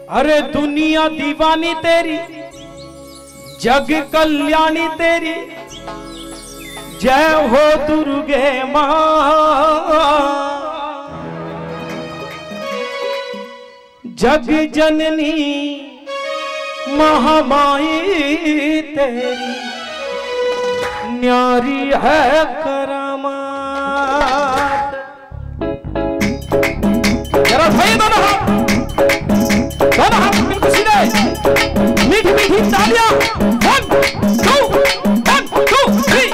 अरे दुनिया दीवानी तेरी, जग कल्याणी तेरी, जय हो दुर्गे मां। जग जननी महामाई तेरी, न्यारी है करामात। जरा भाई दोनों हाथ बिल्कुल सीधे, मीठी मीठी तालियां। 1 2 1 2 3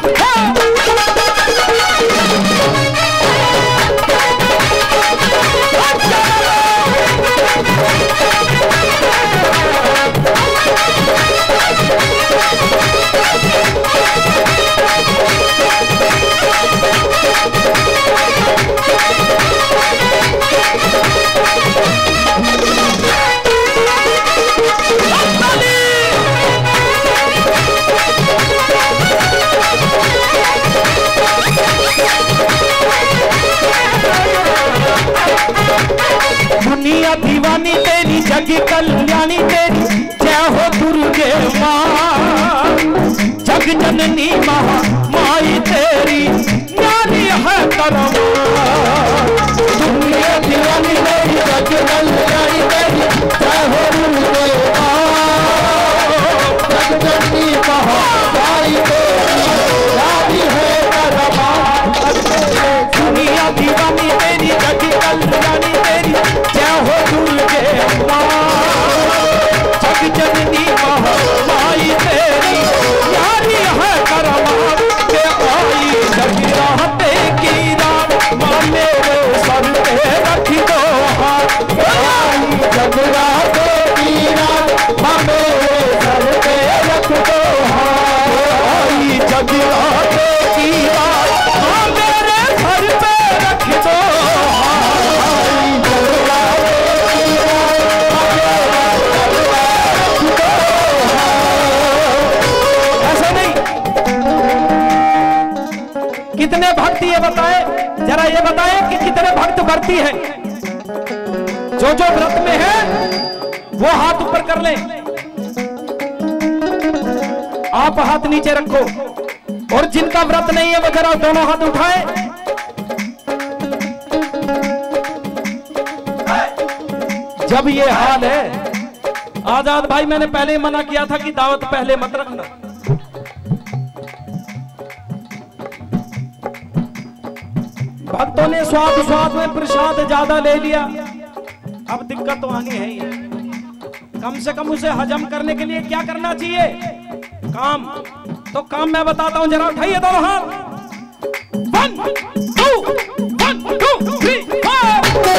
दुनिया दीवानी तेरी, जग कल्याणी तेरी, जय हो दुर्गे मां। जग जननी महामाई तेरी, न्यारी है करामात। दुनिया दीवानी तेरी, जग कल्याणी तेरी, जय हो दुर्गे मां। जग जननी महामाई तेरी, न्यारी है करामात। दुनिया दीवानी तेरी, जग कल्याणी तेरी, जय हो दुर्गे मां। जग जननी महामाई तेरी, न्यारी है करामात। के आई जगराते की रात, मां मेरे सर पे रख दो हाथ। आई जगराते की रात, मां मेरे सर पे रख दो हाथ। आई जगराते की रात, मां मेरे सर पे रख दो हाथ। आई जगराते की रात, मां मेरे सर पे रख दो हाथ। ऐसा नहीं, कितने भक्त ये बताए, जरा ये बताए कि कितने भक्त करती है। जो जो व्रत में है वो हाथ ऊपर कर ले, आप हाथ नीचे रखो, और जिनका व्रत नहीं है वो जरा दोनों हाथ उठाए। जब ये हाल है, आजाद भाई मैंने पहले मना किया था कि दावत पहले मत रखना। भक्तों ने स्वाद में प्रसाद ज्यादा ले लिया, अब दिक्कत तो आनी है ही। कम से कम उसे हजम करने के लिए क्या करना चाहिए? काम। तो काम मैं बताता हूं, जरा उठाइए दोनों हाथ। 1 2 1 2 3 4।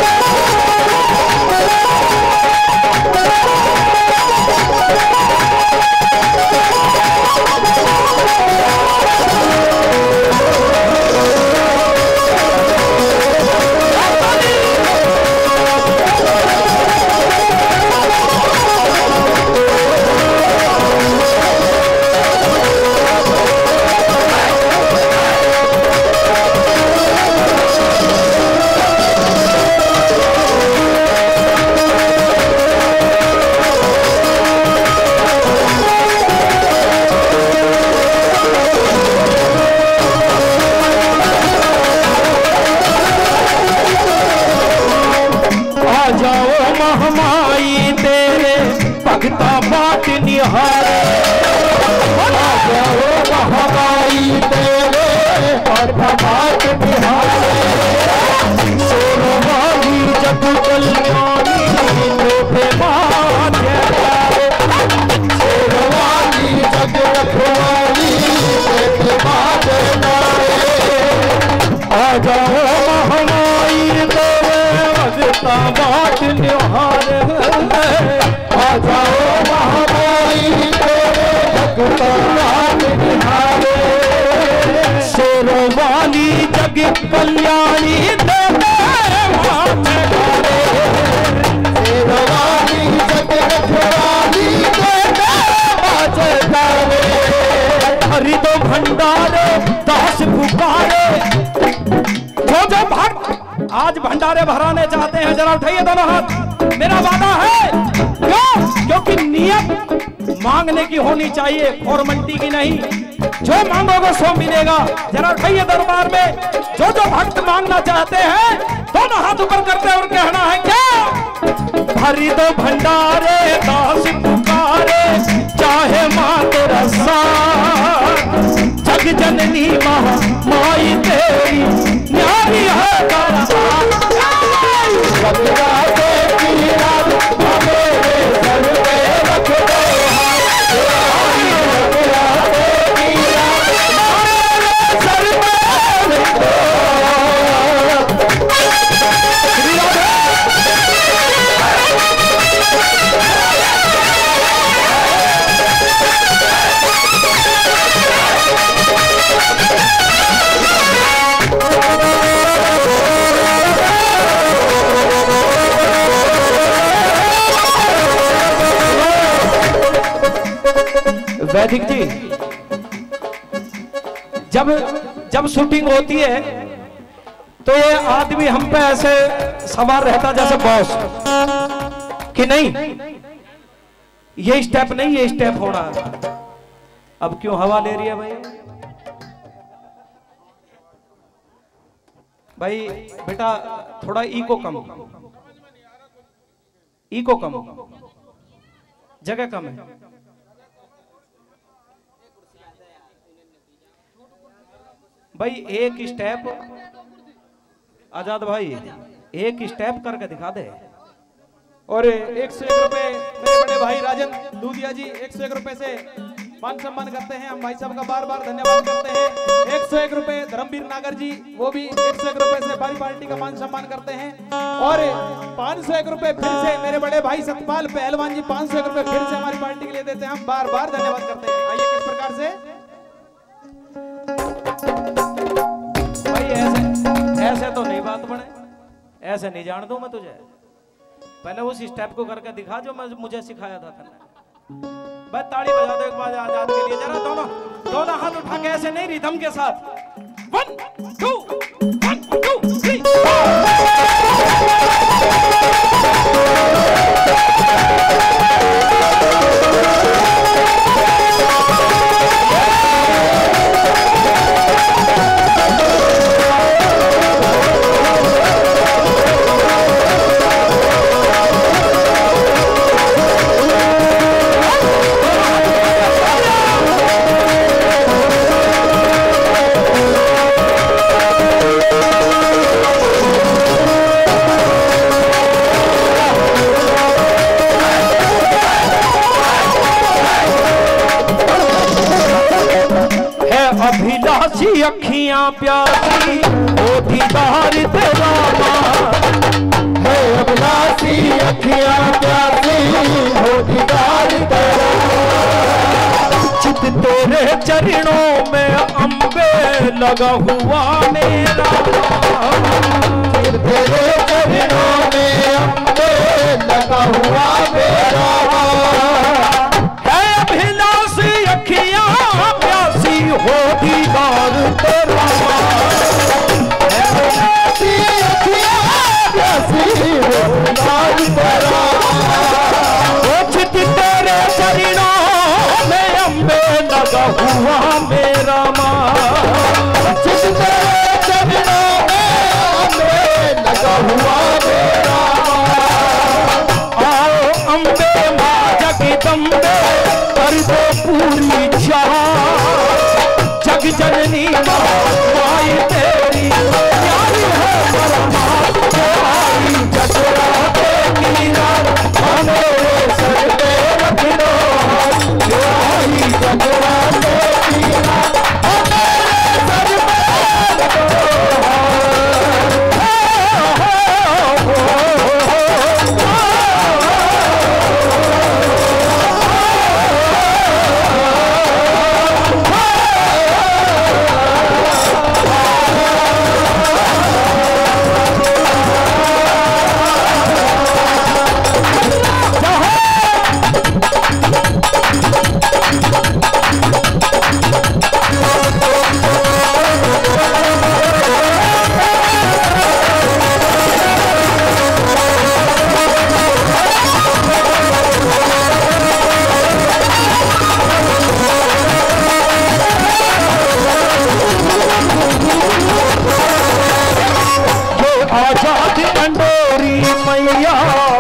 भगता बात निहारे, महामाई तेरे भगता बात निहारे। शेरवाली जग कल्याणी तेरे मां जयकारे। शेरवाली जग रखवाली तेरे मां जयकारे। आ जाओ महामाई तेरे भगता बात निहारे। आ जाओ महामाई तेरे भगता बात निहारे। शेरवाली जग कल्याणी तेरे मां जयकारे। शेरवाली जग रखवाली तेरे मां जयकारे। हरि दो भंडारे दास पुकारे। जो जो भक्त आज भंडारे भराने चाहते हैं जरा उठाइए दोनों हाथ। मेरा वादा है मांगने की होनी चाहिए, फॉर्मेलिटी की नहीं। जो मांगोगे सो मिलेगा। जरा उठाइए दरबार में, जो जो भक्त मांगना चाहते हैं दोनों हाथ ऊपर करते और कहना है क्या? भरी दो भंडारे दास पुकारे, चाहे माँ तेरा साथ, जग जननी महा माई तेरी न्यारी है दरबार। वैदिक जी, जब शूटिंग होती है तो ये आदमी हम पे ऐसे सवार रहता जैसे बॉस कि नहीं ये स्टेप नहीं, ये स्टेप हो रहा है। अब क्यों हवा ले रही है भाई? भाई बेटा थोड़ा इको कम, इको कम, जगह कम है। भाई एक स्टेप, आजाद भाई एक स्टेप करके दिखा दे। और 101 रुपए मेरे बड़े भाई राजन दूधिया जी 101 रुपए से मान सम्मान करते हैं। हम भाई साहब का बार बार धन्यवाद करते हैं। 101 रुपए धर्मवीर नागर जी, वो भी 101 रुपए से हमारी पार्टी का मान सम्मान करते हैं। और 501 रुपए फिर से मेरे बड़े भाई सतपाल पहलवान जी 501 रुपए फिर से हमारी पार्टी के लिए देते हैं। हम बार बार धन्यवाद करते हैं। आइए किस प्रकार से ऐसे तो नहीं बात बने, ऐसे नहीं जान दूं मैं तुझे। पहले उस स्टेप को करके दिखा जो मुझे सिखाया था तूने। बस ताली बजा दो एक बार आजाद के लिए। जरा दोनों हाथ उठा के ऐसे नहीं, रिदम के साथ। 1 2 1 2 3 अभिलाषी अखियां प्यासी ओ दीदार तेरा है। अभिलाषी अखियां प्यासी ओ दीदार तेरा, चित तेरे चरणों में अम्बे लगा हुआ मेरा। चित तेरे चरणों में अम्बे लगा हुआ मेरा। है अभिलाषी अखियां प्यासी हो दीदार तेरा, प्यासी हो दीदार तेरा। चित तेरे चरणों में अम्बे लगा हुआ मेरा माँ। चित तेरे चरणों में अम्बे लगा हुआ मेरा माँ। आओ अम्बे माँ जगदम्बे कर दो पूरी चाह, जग जननी माई तेरी प्यारी है परमात्मा। जगराते की रात हमें सर पे रख दो, जगराते की रात हमें सर पे रख दो।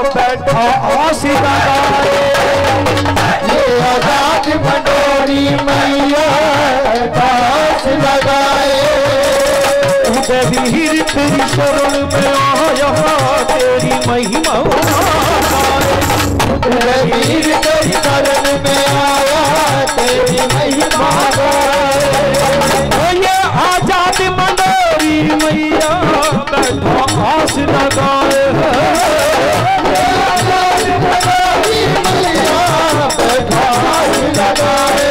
बैठा आस लगाए, ये आजाद मंडोरी मैया दास लगाए। वीर तेरी शरण में आया तेरी महिमा गाए, वीर तेरी शरण में आया तेरी महिमा गाए। ये आजाद मंडोरी मैया बैठा आस लगाए, आजाद मंडोरी मैया बैठा आस लगाए।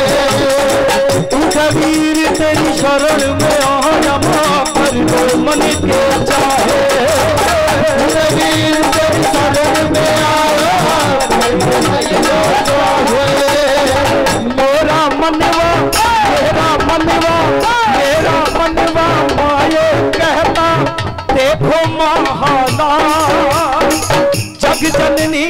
वीर तेरी शरण में आया पर जो मन के चाहे, वीर तेरी शरण में आया पर जो मन के चाहे। मेरा मनवा माये कहता देखो महादान, जग जननी